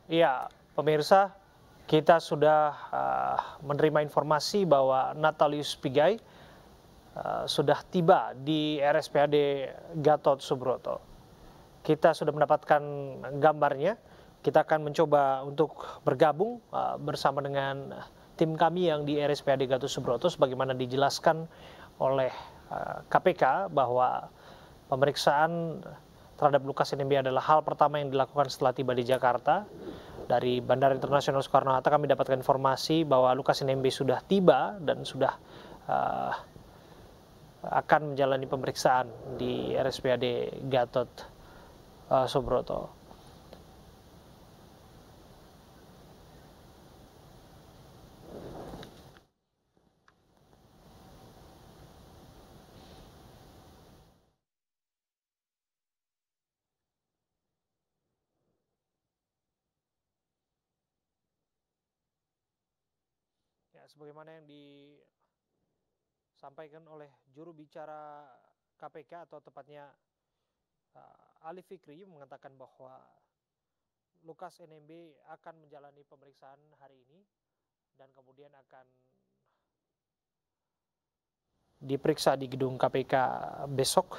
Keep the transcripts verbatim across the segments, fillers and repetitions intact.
Iya, pemirsa, kita sudah uh, menerima informasi bahwa Natalius Pigai uh, sudah tiba di R S P A D Gatot Subroto. Kita sudah mendapatkan gambarnya. Kita akan mencoba untuk bergabung uh, bersama dengan tim kami yang di R S P A D Gatot Subroto, sebagaimana dijelaskan oleh uh, K P K bahwa pemeriksaan terhadap Lukas N M B adalah hal pertama yang dilakukan setelah tiba di Jakarta. Dari Bandara Internasional Soekarno-Hatta kami dapatkan informasi bahwa Lukas N M B sudah tiba dan sudah uh, akan menjalani pemeriksaan di R S P A D Gatot uh, Subroto. Ya, sebagaimana yang disampaikan oleh juru bicara K P K atau tepatnya uh, Ali Fikri mengatakan bahwa Lukas N M B akan menjalani pemeriksaan hari ini dan kemudian akan diperiksa di gedung K P K besok.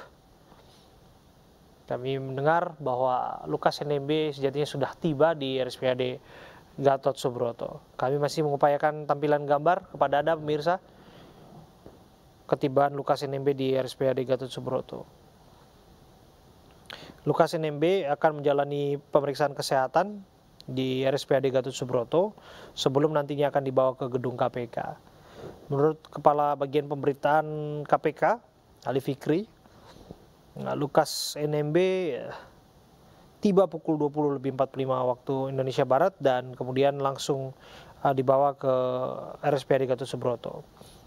Kami mendengar bahwa Lukas N M B sejatinya sudah tiba di R S P A D Gatot Subroto. Kami masih mengupayakan tampilan gambar kepada Anda pemirsa ketibaan Lukas N M B di R S P A D Gatot Subroto. Lukas N M B akan menjalani pemeriksaan kesehatan di R S P A D Gatot Subroto sebelum nantinya akan dibawa ke gedung K P K. Menurut Kepala Bagian Pemberitaan K P K, Ali Fikri, Lukas N M B tiba pukul dua puluh lebih empat puluh lima waktu Indonesia Barat dan kemudian langsung uh, dibawa ke R S P A D Gatot Subroto.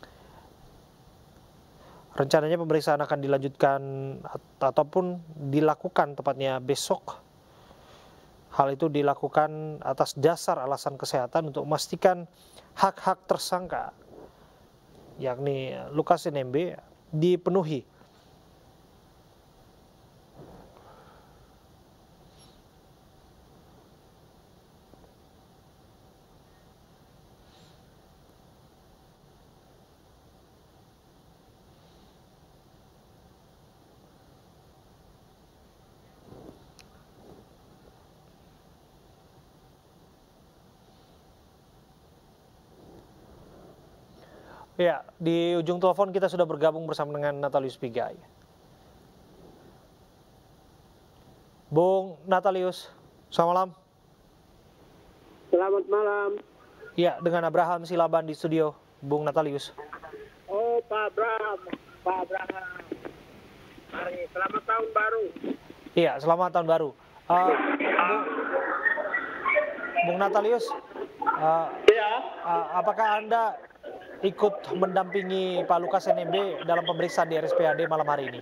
Rencananya pemeriksaan akan dilanjutkan ataupun dilakukan tepatnya besok. Hal itu dilakukan atas dasar alasan kesehatan untuk memastikan hak-hak tersangka, yakni Lukas N M B, dipenuhi. Ya, di ujung telepon kita sudah bergabung bersama dengan Natalius Pigai. Bung Natalius, selamat malam. Selamat malam. Ya, dengan Abraham Silaban di studio, Bung Natalius. Oh, Pak Abraham, Pak Abraham. Hari selamat tahun baru. Iya, selamat tahun baru. Uh, Bung, Bung Natalius, uh, Ya. uh, apakah Anda ikut mendampingi Pak Lukas N M B dalam pemeriksaan di R S P A D malam hari ini?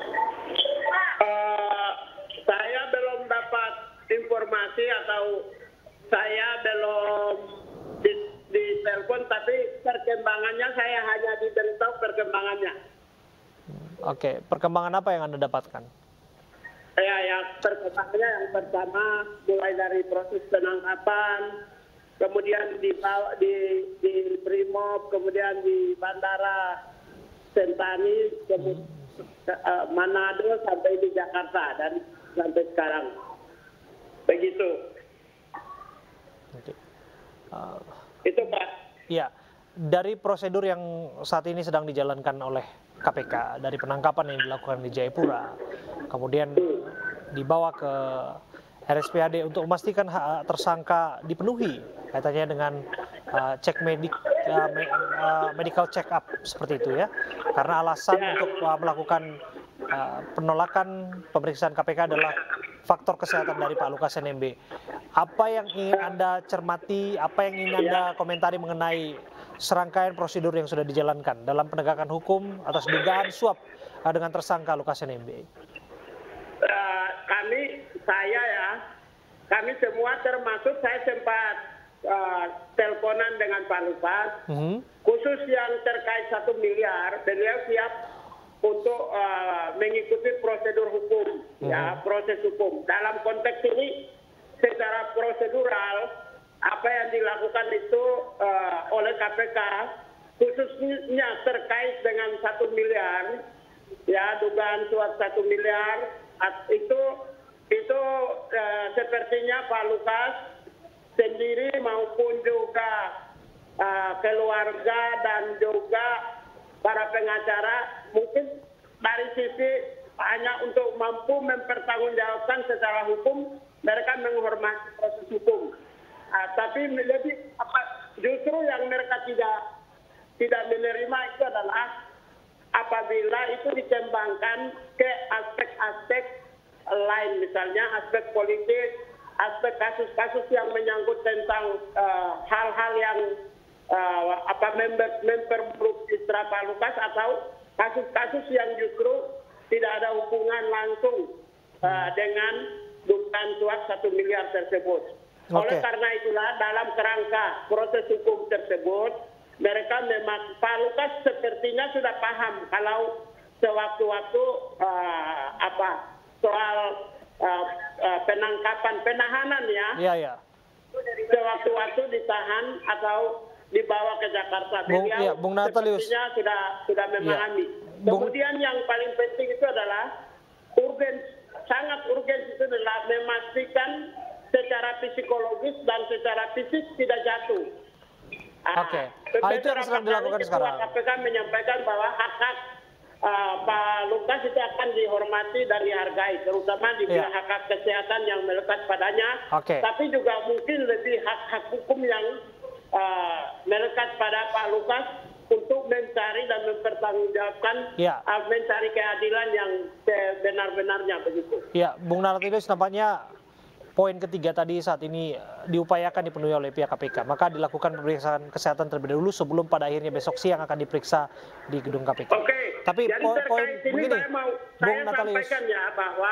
Uh, saya belum dapat informasi atau saya belum di, di telepon, tapi perkembangannya saya hanya diberitahu perkembangannya. Oke, perkembangan apa yang Anda dapatkan? Ya, yang perkembangannya yang pertama mulai dari proses penangkapan, kemudian di di di Brimob, kemudian di Bandara Sentani, kemudian uh, Manado sampai di Jakarta dan sampai sekarang. Begitu. Oke. Uh, Itu Pak. Iya, dari prosedur yang saat ini sedang dijalankan oleh K P K, dari penangkapan yang dilakukan di Jayapura, kemudian dibawa ke R S P A D untuk memastikan hak tersangka dipenuhi kaitannya dengan uh, cek medik uh, me, uh, medical check up seperti itu ya, karena alasan Ya. untuk uh, melakukan uh, penolakan pemeriksaan K P K adalah faktor kesehatan dari Pak Lukas N M B. Apa yang ingin Anda cermati, apa yang ingin Anda komentari mengenai serangkaian prosedur yang sudah dijalankan dalam penegakan hukum atas dugaan suap uh, dengan tersangka Lukas N M B? Uh, kami, saya ya, kami semua termasuk saya sempat uh, teleponan dengan Pak Lukas, mm-hmm. khusus yang terkait satu miliar, beliau siap untuk uh, mengikuti prosedur hukum, mm-hmm. ya proses hukum. Dalam konteks ini secara prosedural apa yang dilakukan itu uh, oleh K P K khususnya terkait dengan satu miliar, ya dugaan suap satu miliar itu itu uh, sepertinya Pak Lukas sendiri maupun juga uh, keluarga dan juga para pengacara mungkin dari sisi hanya untuk mampu mempertanggungjawabkan secara hukum, mereka menghormati proses hukum. Uh, tapi lebih apa, justru yang mereka tidak tidak menerima itu adalah apabila itu dikembangkan ke aspek-aspek lain, misalnya aspek politik, aspek kasus-kasus yang menyangkut tentang hal-hal uh, yang uh, apa member memperburuk citra Pak Lukas atau kasus-kasus yang justru tidak ada hubungan langsung uh, dengan dugaan suap satu miliar tersebut. Okay. Oleh karena itulah dalam kerangka proses hukum tersebut mereka memang Pak Lukas sepertinya sudah paham kalau sewaktu-waktu uh, apa soal uh, uh, penangkapan penahanan ya, ya, ya. sewaktu-waktu ditahan atau dibawa ke Jakarta. Bung, Beliau ya, Bung Natalius sepertinya sudah sudah memahami. Ya. Kemudian yang paling penting itu adalah urgen, sangat urgen itu adalah memastikan secara psikologis dan secara fisik tidak jatuh. Oke, okay. Hal itu yang sedang dilakukan sekarang. K P K menyampaikan bahwa hak-hak uh, Pak Lukas itu akan dihormati dan dihargai, terutama di yeah. hak-hak kesehatan yang melekat padanya, okay. tapi juga mungkin lebih hak-hak hukum yang uh, melekat pada Pak Lukas untuk mencari dan mempertanggungjawabkan, yeah. uh, mencari keadilan yang sebenar-benarnya begitu. Ya, Bung Natalius, nampaknya poin ketiga tadi saat ini diupayakan dipenuhi oleh pihak K P K, maka dilakukan pemeriksaan kesehatan terlebih dahulu sebelum pada akhirnya besok siang akan diperiksa di gedung K P K. Oke. Tapi jadi poin, poin ini begini, saya mau Bung saya Natalius, sampaikan ya bahwa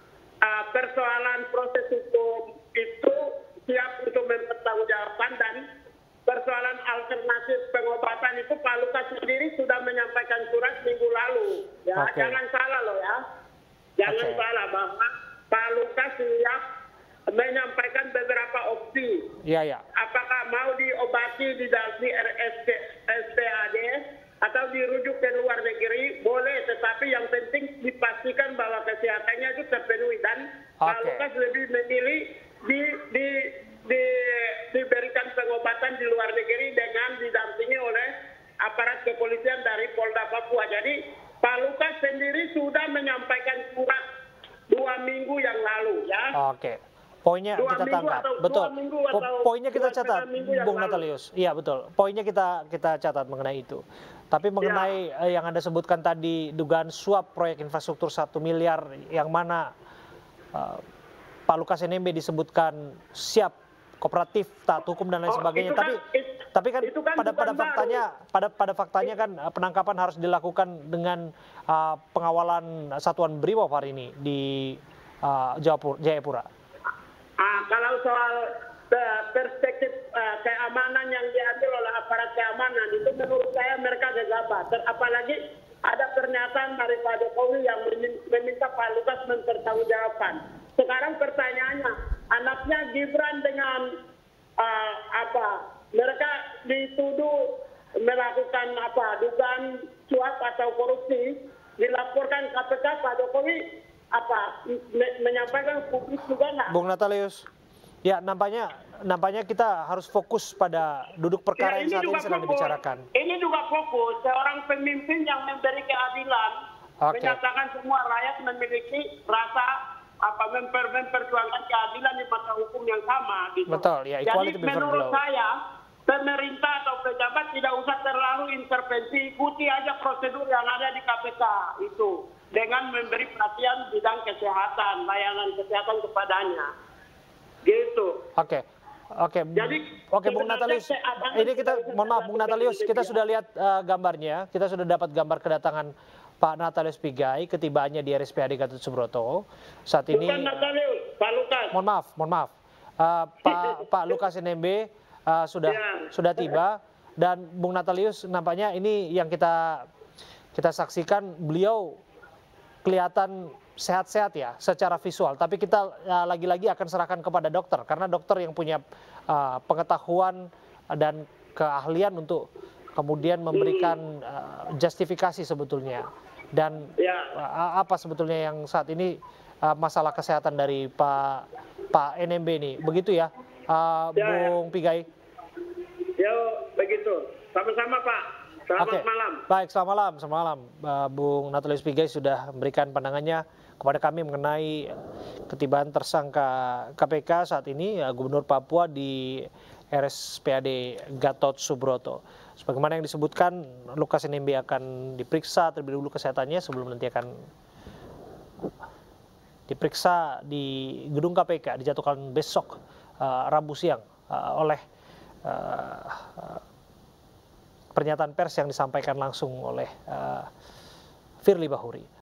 uh, persoalan proses hukum itu siap untuk mempertanggungjawabkan dan persoalan alternatif pengobatan itu Pak Lukas sendiri sudah menyampaikan surat minggu lalu. Ya, okay. Jangan salah loh ya, jangan okay. salah bahwa Pak Lukas siap menyampaikan beberapa opsi. Ya, ya. Apakah mau diobati di dalam R S P A D atau dirujuk ke luar negeri, boleh. Tetapi yang penting dipastikan bahwa kesehatannya itu terpenuhi dan okay. Pak Lukas lebih memilih di, di, di, diberikan pengobatan di luar negeri dengan didampingi oleh aparat kepolisian dari Polda Papua. Jadi Pak Lukas sendiri sudah menyampaikan surat dua minggu yang lalu, ya. Oke. Okay. Poinnya dua kita tangkap, betul. Po poinnya kita catat, Bung Natalius. Iya betul. Poinnya kita kita catat mengenai itu. Tapi mengenai ya. eh, yang Anda sebutkan tadi dugaan suap proyek infrastruktur satu miliar yang mana uh, Pak Lukas N M B disebutkan siap kooperatif, taat hukum dan lain oh, sebagainya. Kan, tapi it, tapi kan, kan pada pada faktanya baru. pada pada faktanya kan penangkapan harus dilakukan dengan uh, pengawalan satuan Brimob hari ini di uh, Jayapura. Ah, kalau soal uh, perspektif uh, keamanan yang diambil oleh aparat keamanan itu menurut saya mereka gegabah. Apalagi ada pernyataan dari Pak Jokowi yang meminta Pak Lukas mempertanggungjawabkan. Sekarang pertanyaannya, anaknya Gibran dengan uh, apa? Mereka dituduh melakukan apa? Dugaan suap atau korupsi, dilaporkan K P K. Pak Jokowi apa menyampaikan publik juga nggak? Bung Natalius, ya nampaknya nampaknya kita harus fokus pada duduk perkara ya, yang saat ini sedang fokus. dibicarakan. Ini juga fokus seorang pemimpin yang memberi keadilan, okay. menyatakan semua rakyat memiliki rasa apa memper, memperjuangkan keadilan di mata hukum yang sama. Gitu. Betul, ya. Jadi menurut saya pemerintah atau pejabat tidak usah terlalu intervensi, ikuti aja prosedur yang ada di K P K itu. Dengan memberi perhatian bidang kesehatan, layanan kesehatan kepadanya. Gitu. Oke. Oke. Jadi Oke, Bung Natalius. Ini kita mohon maaf Bung Natalius, kita sudah lihat uh, gambarnya. Kita sudah dapat gambar kedatangan Pak Natalius Pigai ketibaannya di R S P A D Gatot Subroto. Saat ini Bukan Natalius, Pak Lukas. Mohon maaf, mohon maaf. Uh, Pak Pak Lukas N M B uh, sudah ya. sudah tiba dan Bung Natalius nampaknya ini yang kita kita saksikan beliau kelihatan sehat-sehat ya secara visual. Tapi kita uh, lagi-lagi akan serahkan kepada dokter karena dokter yang punya uh, pengetahuan dan keahlian untuk kemudian memberikan uh, justifikasi sebetulnya dan Ya. uh, apa sebetulnya yang saat ini uh, masalah kesehatan dari Pak Pak N M B ini. Begitu ya, uh, Ya, ya. Bung Pigai. Yo, begitu. Sama-sama Pak. Selamat Oke. malam. Baik, selamat malam, selamat malam. Uh, Bung Natalius Pigai sudah memberikan pandangannya kepada kami mengenai ketibaan tersangka K P K saat ini, uh, Gubernur Papua di R S P A D Gatot Subroto. Sebagaimana yang disebutkan, Lukas N M B akan diperiksa terlebih dahulu kesehatannya sebelum nanti akan diperiksa di gedung K P K, dijadwalkan besok uh, Rabu siang uh, oleh uh, uh, pernyataan pers yang disampaikan langsung oleh uh, Firly Bahuri.